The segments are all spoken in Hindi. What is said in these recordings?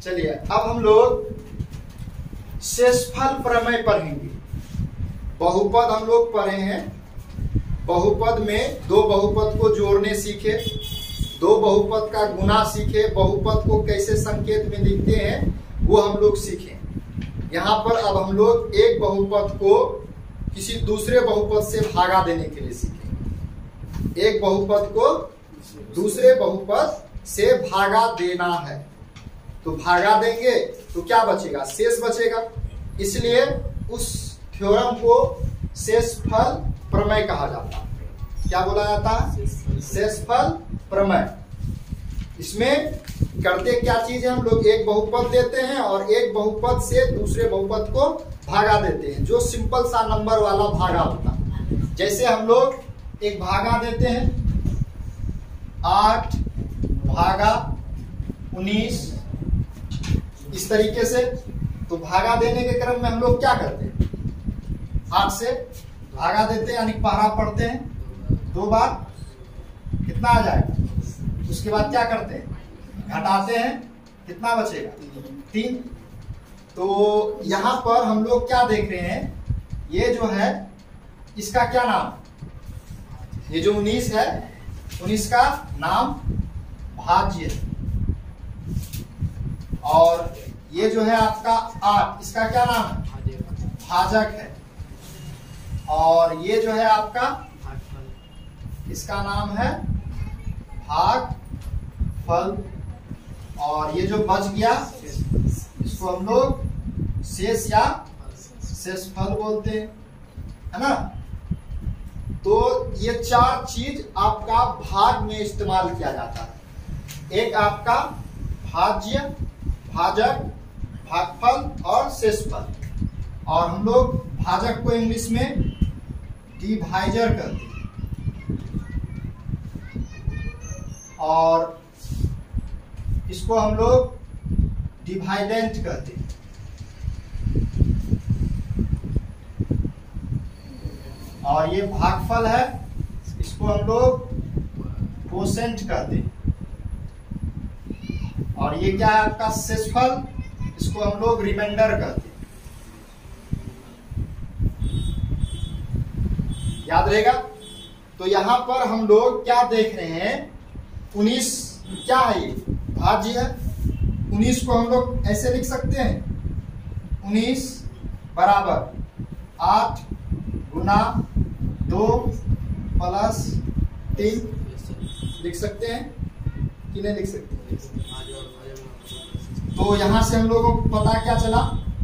चलिए अब हम लोग शेषफल प्रमेय पढ़ेंगे। बहुपद हम लोग पढ़े हैं, बहुपद में दो बहुपद को जोड़ने सीखे, दो बहुपद का गुना सीखे, बहुपद को कैसे संकेत में लिखते हैं वो हम लोग सीखे। यहाँ पर अब हम लोग एक बहुपद को किसी दूसरे बहुपद से भागा देने के लिए सीखेंगे। एक बहुपद को दूसरे बहुपद से भागा देना है, तो भागा देंगे तो क्या बचेगा? शेष बचेगा। इसलिए उस थ्योरम को शेषफल प्रमेय कहा जाता है। क्या बोला जाता है? शेषफल प्रमेय। इसमें करते क्या चीज है, हम लोग एक बहुपद लेते हैं और एक बहुपद से दूसरे बहुपद को भागा देते हैं, जो सिंपल सा नंबर वाला भागा होता है। जैसे हम लोग एक भागा देते हैं 8 भागा 19, इस तरीके से। तो भागा देने के क्रम में हम लोग क्या करते हैं? 8 से भागा देते हैं, यानी पहरा पढ़ते हैं 2 बार, कितना आ जाएगा? उसके बाद क्या करते हैं? घटाते हैं, कितना बचेगा? 3। तो यहां पर हम लोग क्या देख रहे हैं, ये जो है इसका क्या नाम? ये जो 19 है, 19 का नाम भाज्य है। और ये जो है आपका 8, इसका क्या नाम है? भाजक है। और ये जो है आपका, इसका नाम है भागफल। और ये जो बच गया इसको हम लोग शेष या शेषफल बोलते हैं, है ना। तो ये 4 चीज आपका भाग में इस्तेमाल किया जाता है। एक आपका भाज्य, भाजक, भागफल और शेषफल। और हम लोग भाजक को इंग्लिश में डिवाइजर कहते हैं और इसको हम लोग डिवाइडेंट कहते हैं। और ये भागफल है, इसको हम लोग कोसेंट कहते हैं। और ये क्या है आपका शेषफल, इसको हम लोग रिमाइंडर कहते हैं। याद रहेगा। तो यहां पर हम लोग क्या देख रहे हैं, 19 क्या है? ये भाज्य है। 19 को हम लोग ऐसे लिख सकते हैं, 19 बराबर 8 गुना 2 प्लस 3 लिख सकते हैं कि नहीं लिख सकते? तो यहां से हम लोगों को पता क्या चला,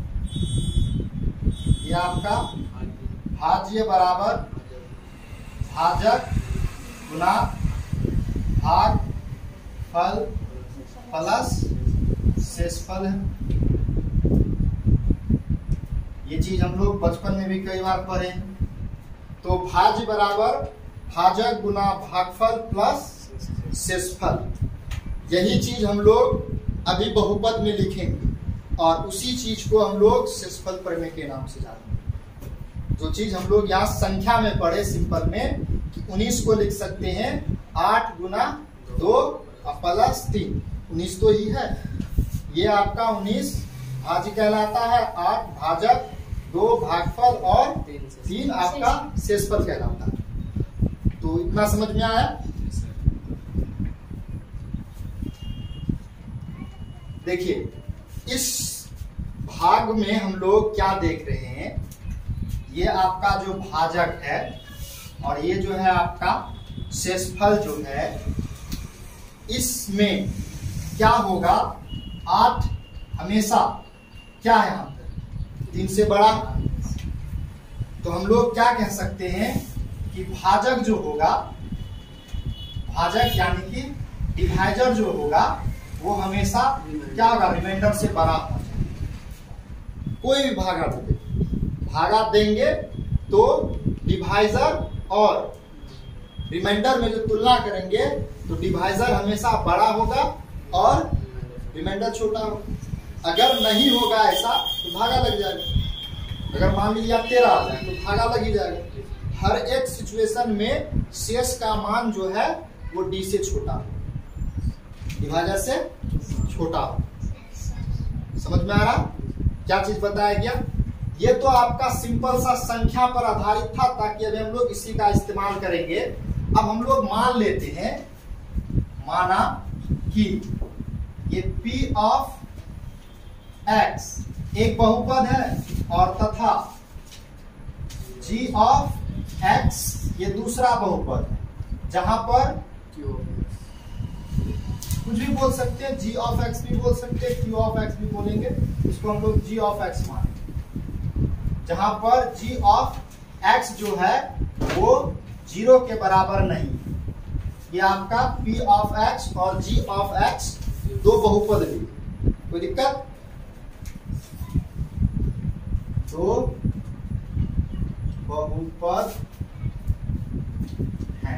ये आपका भाज्य बराबर भाजक गुना भागफल प्लस शेषफल है। ये चीज हम लोग बचपन में भी कई बार पढ़े हैं। तो भाज्य बराबर भाजक गुना भागफल प्लस शेषफल, यही चीज हम लोग अभी बहुपद में लिखेंगे और उसी चीज को हम लोग शेषफल प्रमेय के नाम से जानते हैं। जो चीज हम लोग यहाँ संख्या में पढ़े सिंपल में कि 19 को लिख सकते हैं 8 गुना 2 प्लस 3, 19 तो ही है। ये आपका 19 भाज्य कहलाता है, 8 भाजक, 2 भागफल और 3 आपका शेषफल कहलाता है। तो इतना समझ में आया? देखिए इस भाग में हम लोग क्या देख रहे हैं, ये आपका जो भाजक है और ये जो है आपका शेषफल जो है, इसमें क्या होगा? 8 हमेशा क्या है यहाँ पर? 3 से बड़ा। तो हम लोग क्या कह सकते हैं कि भाजक जो होगा, भाजक यानी कि डिवाइजर जो होगा, वो हमेशा क्या होगा? रिमाइंडर से बड़ा हो जाए। कोई भी भागा देंगे तो डिवाइजर और रिमाइंडर में जो तुलना करेंगे तो डिवाइजर हमेशा बड़ा होगा और रिमाइंडर छोटा होगा। अगर नहीं होगा ऐसा तो भागा लग जाएगा। अगर मान लीजिए 13 आ जाए तो भागा लग ही जाएगा। हर एक सिचुएशन में शेष का मान जो है वो डी से छोटा हो, डिवाइजर से छोटा हो। समझ में आ रहा क्या चीज बताया गया? ये तो आपका सिंपल सा संख्या पर आधारित था, ताकि अभी हम लोग इसी का इस्तेमाल करेंगे। अब हम लोग मान लेते हैं, माना कि ये P ऑफ X एक बहुपद है और तथा G ऑफ X ये दूसरा बहुपद है, जहां पर कुछ भी बोल सकते हैं, G ऑफ X भी बोल सकते हैं, Q ऑफ X भी बोलेंगे, इसको हम लोग G ऑफ X मानेंगे, जहां पर G ऑफ X जो है वो 0 के बराबर नहीं। ये आपका P ऑफ X और G ऑफ X दो बहुपद भी, कोई दिक्कत? दो बहुपद हैं।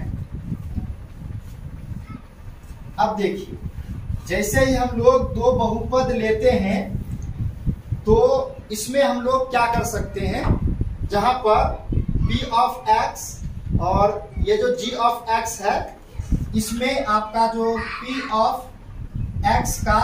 अब देखिए, जैसे ही हम लोग दो बहुपद लेते हैं तो इसमें हम लोग क्या कर सकते हैं, जहां पर P ऑफ X और ये जो G ऑफ X है, इसमें आपका जो P ऑफ X का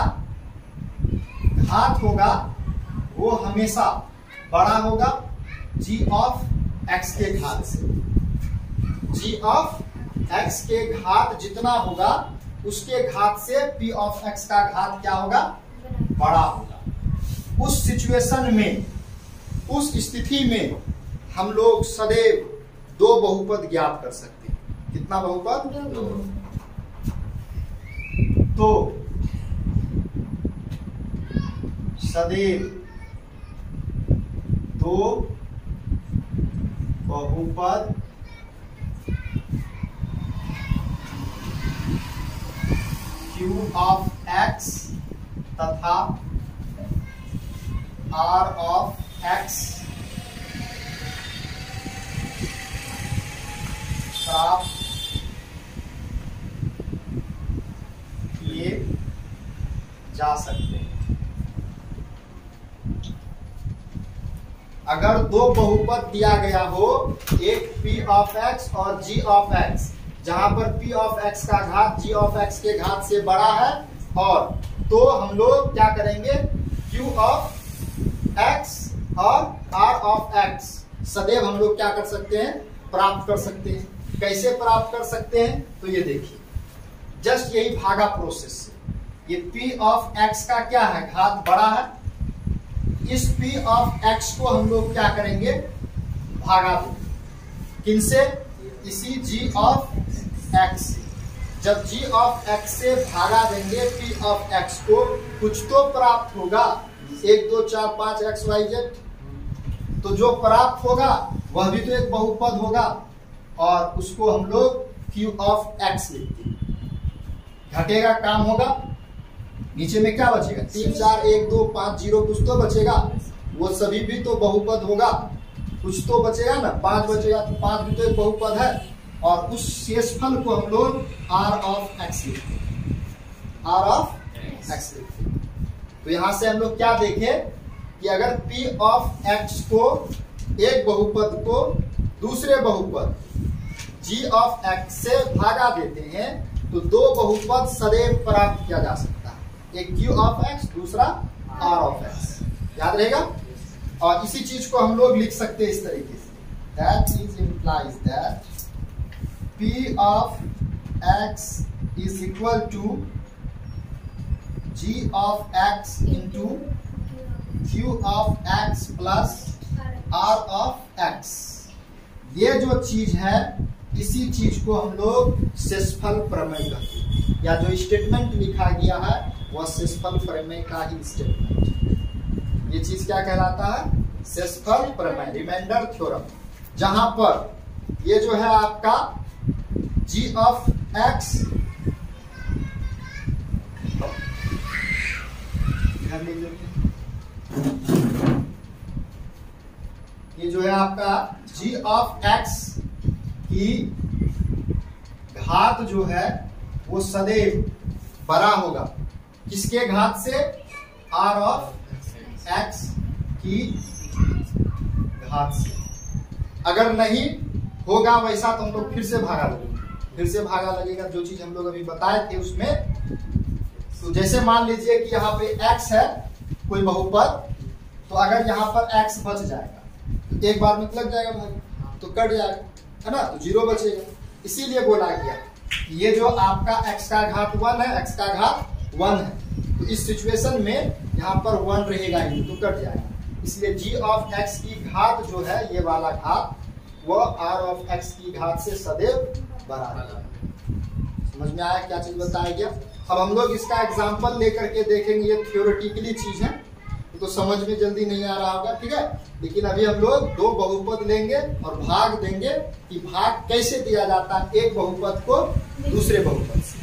घात होगा वो हमेशा बड़ा होगा G ऑफ X के घात से। G ऑफ X के घात जितना होगा उसके घात से P ऑफ X का घात क्या होगा? बड़ा होगा। उस सिचुएशन में, उस स्थिति में हम लोग सदैव दो बहुपद ज्ञात कर सकते हैं। कितना बहुपद? तो सदैव दो बहुपद Q ऑफ X तथा R ऑफ X प्राप्त किए जा सकते हैं। अगर दो बहुपद दिया गया हो, एक P ऑफ X और G ऑफ X, जहां पर P ऑफ X का घात G ऑफ X के घात से बड़ा है, और तो हम लोग क्या करेंगे, Q ऑफ X और R ऑफ X सदैव हम लोग क्या कर सकते हैं, प्राप्त कर सकते हैं। कैसे प्राप्त कर सकते हैं? तो ये देखिए, जस्ट यही भागा प्रोसेस से। ये P ऑफ X का क्या है, घात बड़ा है, इस P ऑफ X को हम लोग क्या करेंगे, भागा देंगे। किनसे? इसी G ऑफ X से। जब G ऑफ X से भागा देंगे P ऑफ X को, कुछ तो प्राप्त होगा, 1 2 4 5 X Y Z, तो जो प्राप्त होगा वह भी तो एक बहुपद होगा, और उसको हम लोग Q ऑफ X लिखते हैं। घटेगा काम होगा, नीचे में क्या बचेगा, 3 4 1 2 5 0, कुछ तो बचेगा, वो सभी भी तो बहुपद होगा, कुछ तो बचेगा ना, 5 बचेगा तो 5 भी तो एक बहुपद है, और उस शेषफल को हम लोग R ऑफ X लिखते हैं, R ऑफ X लिखते हैं। तो यहां से हम लोग क्या देखें कि अगर P ऑफ X को, एक बहुपद को दूसरे बहुपद G ऑफ X से भागा देते हैं, तो दो बहुपद सदैव प्राप्त किया जा सकता है, एक Q ऑफ X, दूसरा R ऑफ X। याद रहेगा? और इसी चीज को हम लोग लिख सकते हैं इस तरीके से, that is implies that P of X is equal to G of X into Q of X plus R of X। ये जो चीज है, इसी चीज को हम लोग शेषफल प्रमेय कहते हैं, या जो स्टेटमेंट लिखा गया है वह शेषफल प्रमेय का ही स्टेटमेंट। ये चीज क्या कहलाता है, शेषफल प्रमेय, रिमाइंडर थ्योरम, जहां पर ये जो है आपका G ऑफ X, ये जो है आपका G ऑफ X की घात जो है वो सदैव बड़ा होगा, किसके घात से, R ऑफ X की घात से। अगर नहीं होगा वैसा तो हम लोग फिर से भागा लगेगा, फिर से भागा लगेगा, जो चीज हम लोग अभी बताए थे उसमें। तो जैसे मान लीजिए कि यहाँ पे X है कोई बहुपद, तो अगर यहाँ पर x बच जाएगा तो एक बार में लग जाएगा भाई, तो कट जाएगा, है ना, तो 0 बचेगा। इसीलिए बोला गया ये जो आपका x का घात 1 है, x का घात 1 है, तो इस सिचुएशन में यहाँ पर 1 रहेगा ही, तो कट जाएगा। इसलिए g ऑफ x की घात जो है ये वाला घात वो r ऑफ x की घात से सदैव बड़ा रहेगा। समझ में आया क्या चीज बताया गया? अब हम लोग इसका एग्जाम्पल लेकर के देखेंगे, ये थियोरेटिकली चीज है तो समझ में जल्दी नहीं आ रहा होगा, ठीक है। लेकिन अभी हम लोग दो बहुपद लेंगे और भाग देंगे कि भाग कैसे दिया जाता है एक बहुपद को दूसरे बहुपद से।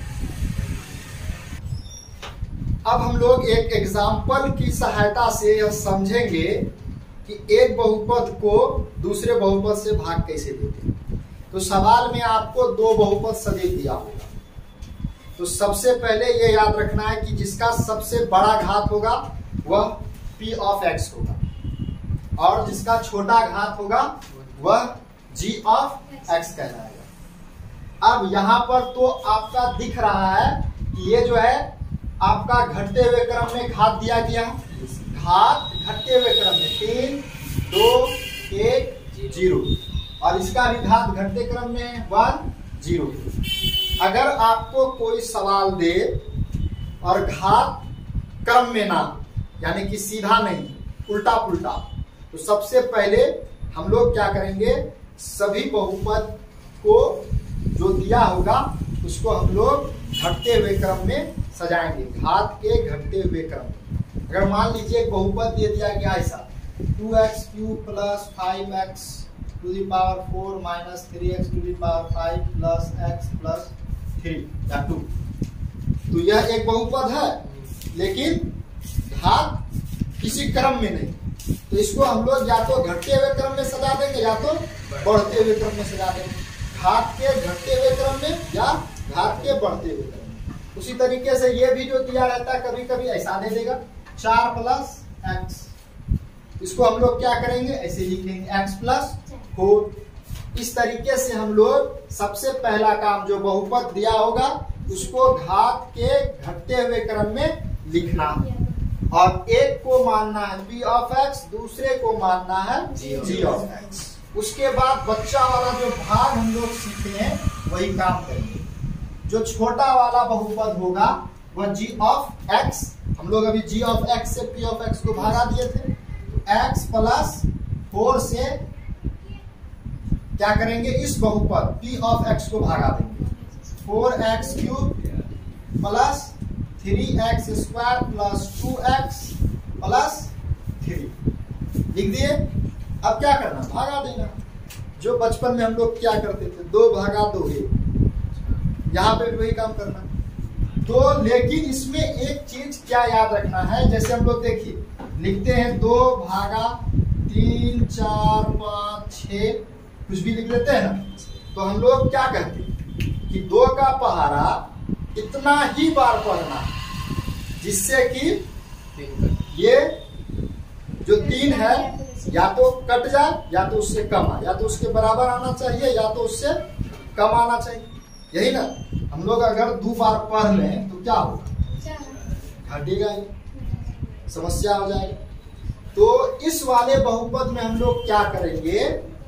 अब हम लोग एक एग्जाम्पल की सहायता से यह समझेंगे कि एक बहुपद को दूसरे बहुपद से भाग कैसे देते हैं। तो सवाल में आपको दो बहुपद सदैव दिया होगा, तो सबसे पहले ये याद रखना है कि जिसका सबसे बड़ा घात होगा वह p ऑफ x होगा और जिसका छोटा घात होगा वह g ऑफ x कहलाएगा। अब यहाँ पर तो आपका दिख रहा है कि ये जो है आपका घटते हुए क्रम में घात दिया गया है, घात घटते हुए क्रम में 3 2 1 0 और इसका भी घात घटते क्रम में 1 0। अगर आपको कोई सवाल दे और घात क्रम में ना, यानी कि सीधा नहीं उल्टा पुल्टा, तो सबसे पहले हम लोग क्या करेंगे, सभी बहुपद को जो दिया होगा उसको हम लोग घटते हुए क्रम में सजाएंगे, घात के घटते हुए क्रम में। अगर मान लीजिए एक बहुपद दे दिया गया ऐसा 2x³ plus 5x to the power 4 minus 3x to the power 5 plus x plus 3 या 2, तो यह एक बहुपद है लेकिन घात किसी क्रम में नहीं, तो इसको हम लोग या तो घटते हुए क्रम में सजा देंगे या तो बढ़ते हुए क्रम में सजा देंगे, घात के घटते हुए क्रम में या घात के बढ़ते हुए क्रम में। उसी तरीके से ये भी जो दिया रहता है कभी कभी ऐसा दे देगा 4 प्लस x, इसको हम लोग क्या करेंगे ऐसे लिखेंगे x प्लस 4। इस तरीके से हम लोग सबसे पहला काम जो बहुपद दिया होगा उसको घात के घटते हुए क्रम में लिखना और एक को मानना है p ऑफ x, दूसरे को मानना है g ऑफ x। उसके बाद बच्चा वाला जो भाग हम लोग सीखे हैं वही काम करेंगे। जो छोटा वाला बहुपद होगा वह g ऑफ x, हम लोग अभी g ऑफ x से p ऑफ x को भागा दिए थे, x प्लस 4 से क्या करेंगे इस बहुपद p ऑफ x को भागा देंगे, 4x³ plus 3x² plus 2x plus 3 लिख दिए। अब क्या करना, भागा देना। जो बचपन में हम लोग क्या करते थे 2 भागा 2 है, यहाँ पे भी वही काम करना। तो लेकिन इसमें एक चीज क्या याद रखना है, जैसे हम लोग देखिए लिखते हैं 2 भागा 3 4 5 6 कुछ भी लिख लेते हैं ना, तो हम लोग क्या कहते हैं कि 2 का पहाड़ा इतना ही बार पढ़ना है जिससे कि ये जो 3 है या तो कट जाए या तो उससे कम आए, या तो उसके बराबर आना चाहिए या तो उससे कम आना चाहिए, यही ना। हम लोग अगर 2 बार पढ़ लें तो क्या होगा, घटेगा, समस्या हो जाएगी। तो इस वाले बहुपद में हम लोग क्या करेंगे,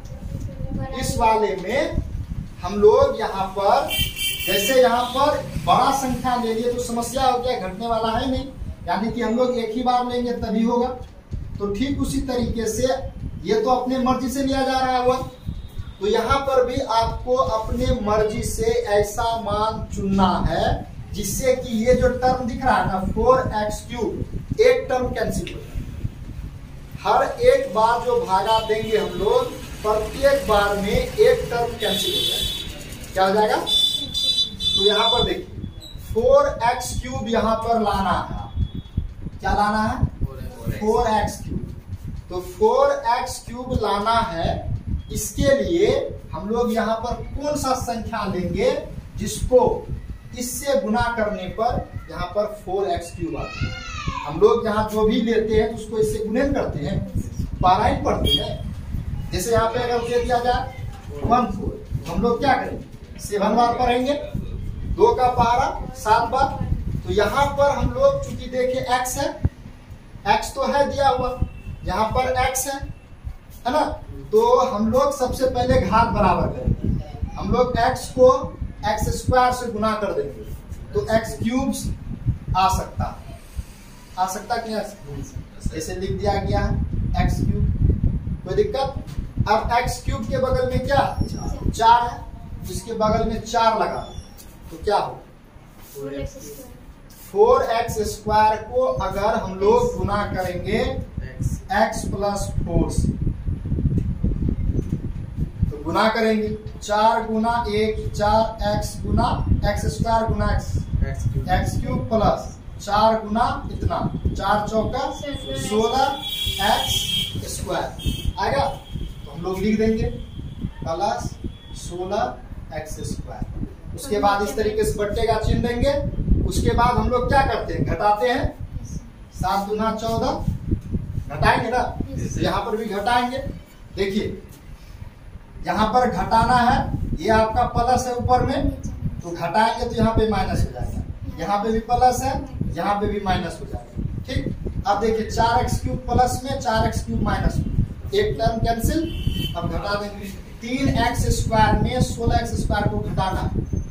इस वाले में हम लोग यहाँ पर जैसे यहाँ पर बड़ा संख्या ले लिए तो समस्या हो गया, घटने वाला है नहीं, यानी कि हम लोग एक ही बार लेंगे तभी होगा। तो ठीक उसी तरीके से ये तो अपने मर्जी से लिया जा रहा हुआ, तो यहाँ पर भी आपको अपने मर्जी से ऐसा मान चुनना है जिससे कि ये जो टर्म दिख रहा है ना 4x³, एक टर्म कैंसिल हो जाए। हर एक बार जो भागा देंगे हम लोग प्रत्येक बार में एक टर्म कैंसिल हो जाएगा। क्या हो जाएगा, तो यहाँ पर देखिए 4x³ यहाँ पर लाना है, क्या लाना है 4x³, तो 4x³ लाना है। इसके लिए हम लोग यहाँ पर कौन सा संख्या लेंगे जिसको इससे गुना करने पर यहाँ पर 4x³ आता है। हम लोग यहाँ जो भी लेते हैं तो उसको इससे गुणन करते हैं, पारायण पढ़ते हैं। जैसे यहाँ पे अगर दे दिया जाए 1 4, हम लोग क्या करेंगे 7 बार पढ़ेंगे, 2 का पारा 7 बार। तो यहाँ पर हम लोग चूंकि देखिए x है x तो है दिया हुआ, यहाँ पर x है ना। तो हम लोग सबसे पहले घात बराबर करेंगे, हम लोग x को x स्क्वायर से गुना कर देंगे तो x क्यूब आ सकता कि ऐसे लिख दिया गया है x क्यूब, कोई दिक्कत। अब x क्यूब के बगल में क्या 4 है, जिसके बगल में 4 लगा तो क्या हो 4x स्क्वायर को अगर हम लोग गुना करेंगे x प्लस 4 से, तो गुना करेंगे 4 गुना 1 4x गुना x स्क्वायर गुना x क्यूब प्लस 4 गुना इतना 4 चौका 16x स्क्वायर आएगा। तो हम लोग लिख देंगे प्लस 16x स्क्वायर। उसके बाद इस तरीके से बट्टे का चिन्ह देंगे। उसके बाद हम लोग क्या करते हैं, घटाते हैं। 7 दूना 14 घटाएंगे ना, यहाँ पर भी घटाएंगे। देखिए यहाँ पर घटाना है, ये आपका प्लस है ऊपर में, तो घटाएंगे तो यहाँ पे माइनस हो जाएगा, यहाँ पे भी प्लस है, यहाँ पे भी माइनस हो जाएगा। ठीक, अब देखिए 4x क्यूब प्लस में 4x क्यूब माइनस में, एक टर्म कैंसिल। अब घटा देंगे 3x स्क्वायर में 16x स्क्वायर को घटाना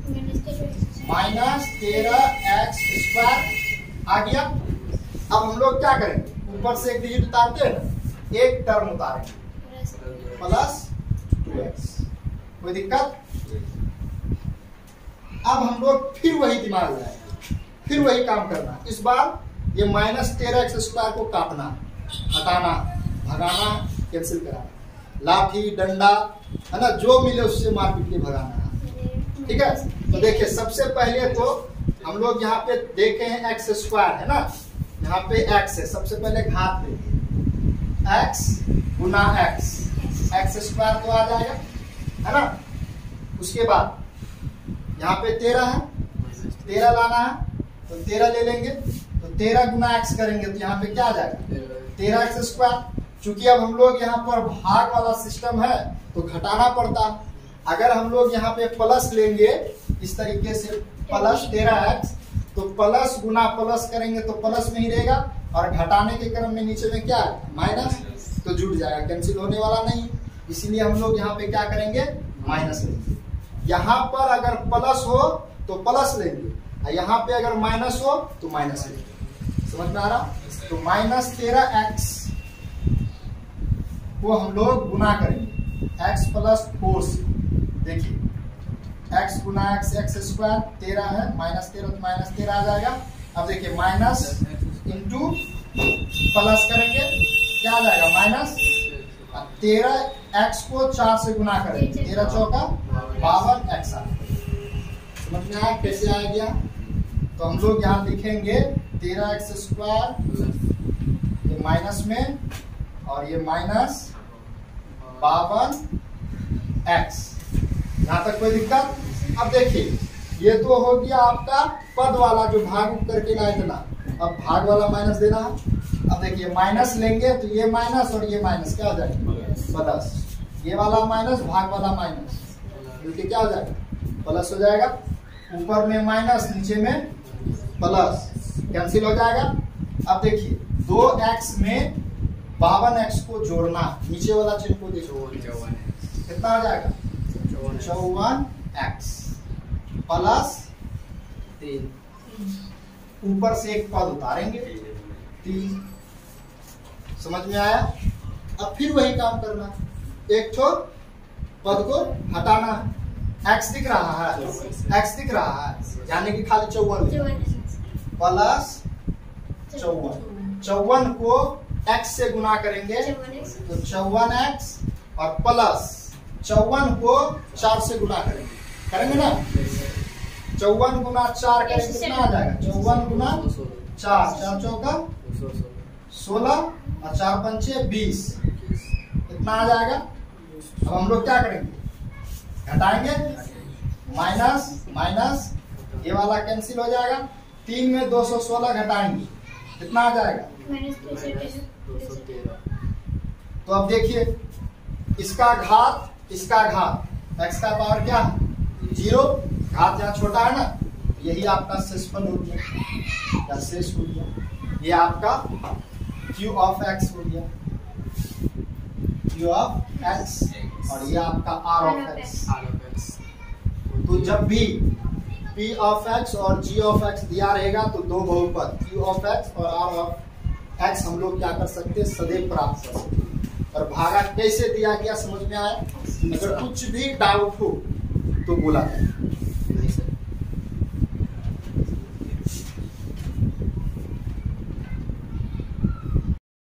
माइनस 13x स्क्वायर आ गया। अब हम लोग क्या करेंगे, ऊपर से एक डिजिट उतारते हैं ना, एक टर्म उतारेंगे प्लस 2x, कोई दिक्कत। अब हम लोग फिर वही दिमाग लगाएंगे, फिर वही काम करना। इस बार ये माइनस 13x स्क्वायर को काटना, हटाना, भगाना, कैंसिल कराना, लाठी डंडा है ना, जो मिले उससे मार पीट के भगाना। ठीक है, तो देखिए सबसे पहले तो हम लोग यहाँ पे देखे हैं x स्क्वायर है ना, यहाँ पे x है, सबसे पहले घात लेंगे x गुना x स्क्वायर तो आ जाएगा है ना। उसके बाद यहाँ पे 13 है, 13 लाना है तो 13 ले लेंगे, तो 13 गुना x करेंगे तो यहाँ पे क्या आ जाएगा 13x स्क्वायर। चूंकि अब हम लोग यहाँ पर भाग वाला सिस्टम है तो घटाना पड़ता। अगर हम लोग यहाँ पे प्लस लेंगे इस तरीके से प्लस 13x, तो प्लस गुना प्लस करेंगे तो प्लस में ही रहेगा, और घटाने के क्रम में नीचे में क्या है माइनस, तो जुड़ जाएगा, कैंसिल होने वाला नहीं। इसीलिए हम लोग यहाँ पे क्या करेंगे माइनस लेंगे। यहाँ पर अगर प्लस हो तो प्लस लेंगे, और यहाँ पे अगर माइनस हो तो माइनस लेंगे। समझ में आ रहा? तो माइनस 13x को हम लोग गुना करेंगे x प्लस 4 से। देखिए x गुना x स्क्वायर 13 है, माइनस 13 तो माइनस 13 आ जाएगा। अब देखिए माइनस इंटू प्लस करेंगे क्या आ जाएगा माइनस 13x को 4 से गुना करेंगे, 13 चौका 52x आ। समझ में आया कैसे आ गया? तो हम लोग यहाँ लिखेंगे 13x स्क्वायर, ये माइनस में, और ये माइनस 52x। यहाँ तक कोई दिक्कत? अब देखिए ये तो हो गया आपका पद वाला जो भाग करके लाए थे ना, अब भाग वाला माइनस देना है। अब देखिए माइनस लेंगे तो ये माइनस और ये माइनस क्या हो जाएगा प्लस, ये वाला माइनस भाग वाला माइनस मिलके क्या हो जाएगा प्लस हो जाएगा। ऊपर में माइनस नीचे में प्लस, कैंसिल हो जाएगा। अब देखिए 2x में 52x को जोड़ना, नीचे वाला चिन्ह को देखो कितना आ जाएगा 54x प्लस 3, ऊपर से एक पद उतारेंगे 3। समझ में आया? अब फिर वही काम करना, एक तो पद को हटाना। x दिख रहा है, x दिख रहा है, यानी कि खाली 54 प्लस 54 को x से गुना करेंगे तो 54x, और प्लस 54 को 4 से गुना करेंगे ना, 54 गुना 4 करेंगे कितना आ जाएगा 54 गुना 4, 4 चौका 16 और 4 पंचे 20, इतना आ जाएगा। अब हम लोग क्या करेंगे घटाएंगे, माइनस माइनस ये वाला कैंसिल हो जाएगा, 3 में 216 घटाएंगे कितना आ जाएगा तो अब देखिए इसका घात x का पावर क्या है 0, घात यहाँ छोटा है ना, यही आपका शेषफल हो गया या शेष हो गया। ये आपका क्यू ऑफ एक्स हो गया, क्यू ऑफ एक्स, और ये आपका आर ऑफ एक्स। तो जब भी पी ऑफ एक्स और जी ऑफ एक्स दिया रहेगा तो दो बहुपद क्यू ऑफ एक्स और आर ऑफ एक्स हम लोग क्या कर सकते हैं, सदैव प्राप्त कर सकते हैं। और भागा कैसे दिया गया समझ में आया? अगर कुछ भी डाउट हो तो बोला जाए।